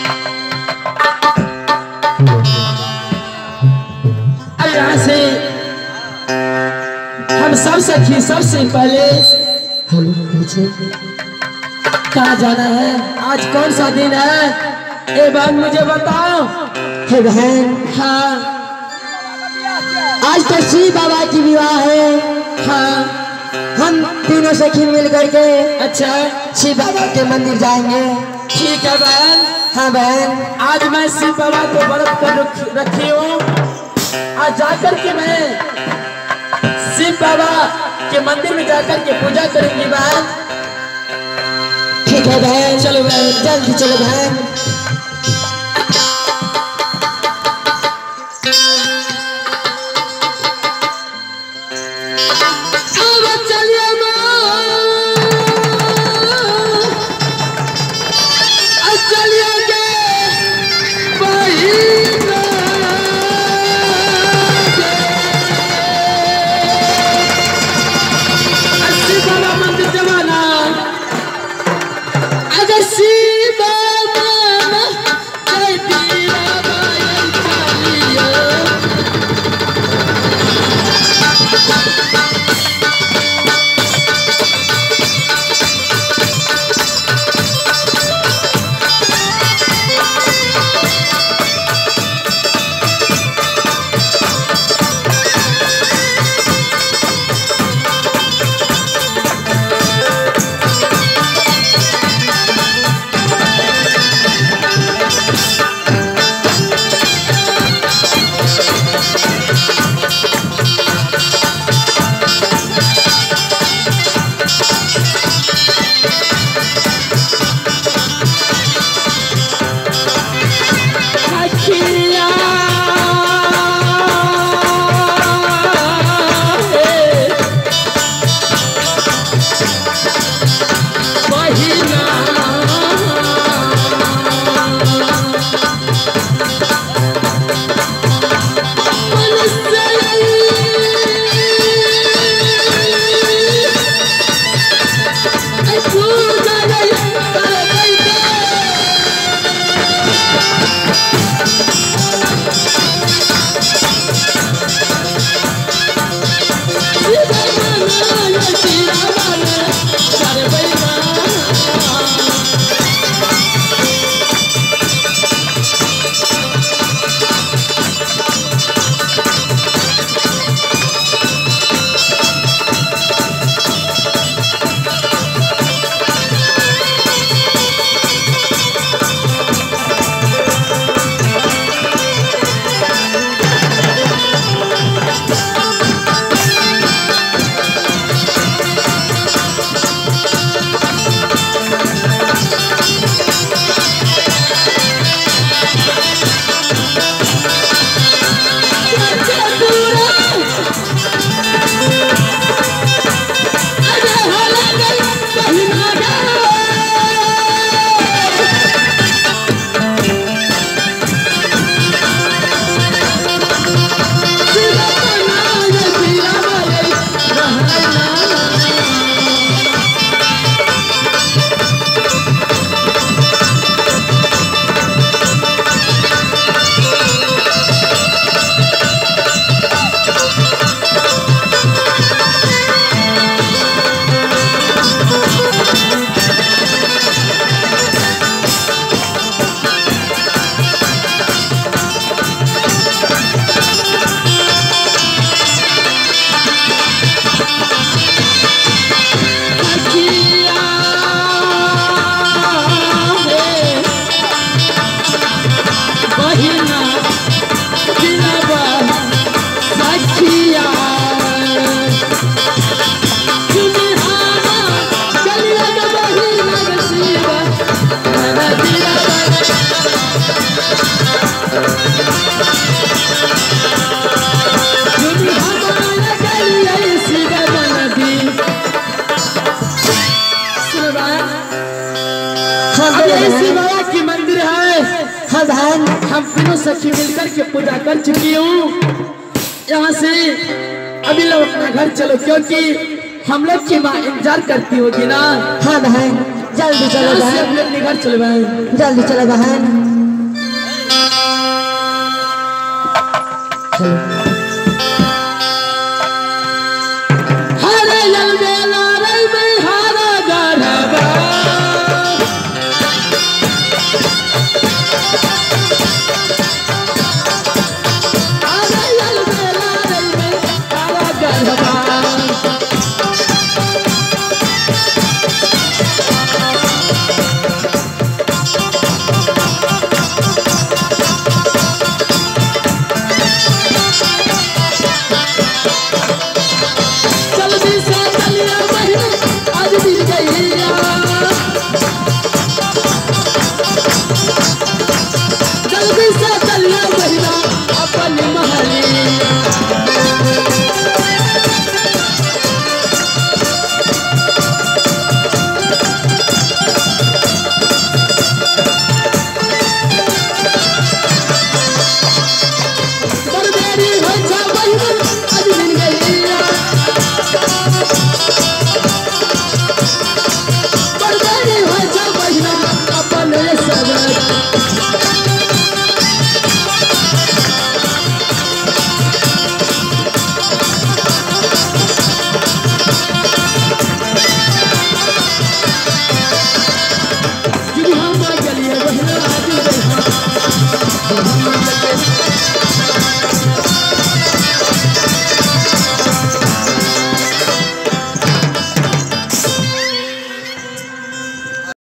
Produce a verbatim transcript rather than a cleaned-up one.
अब यहाँ से हम सब सखी सबसे पहले कहाँ जाना है? आज कौन सा दिन है? ए बहन मुझे बताओ। हे बहन, हाँ आज तो शिव बाबा की विवाह है। हाँ हम तीनों सखी मिल करके अच्छा शिव बाबा के मंदिर जाएंगे। ठीक है बहन। हाँ बहन, आज मैं शिव बाबा को व्रत कर रख- रखी हूँ। आज जाकर के मैं शिव बाबा के मंदिर में जाकर के पूजा करूंगी बहन। ठीक है बहन, चलो बहन, जल्दी चलो बहन। हम तीनों सखी मिलकर के पूजा कर चुकी हूँ। यहाँ से अभी लोग अपना घर चलो, क्योंकि हम लोग की माँ इंतजार करती होगी ना। हाँ बहन, जल्दी चलो बहन, अपने घर चलो बहन, जल्दी चलो बहन।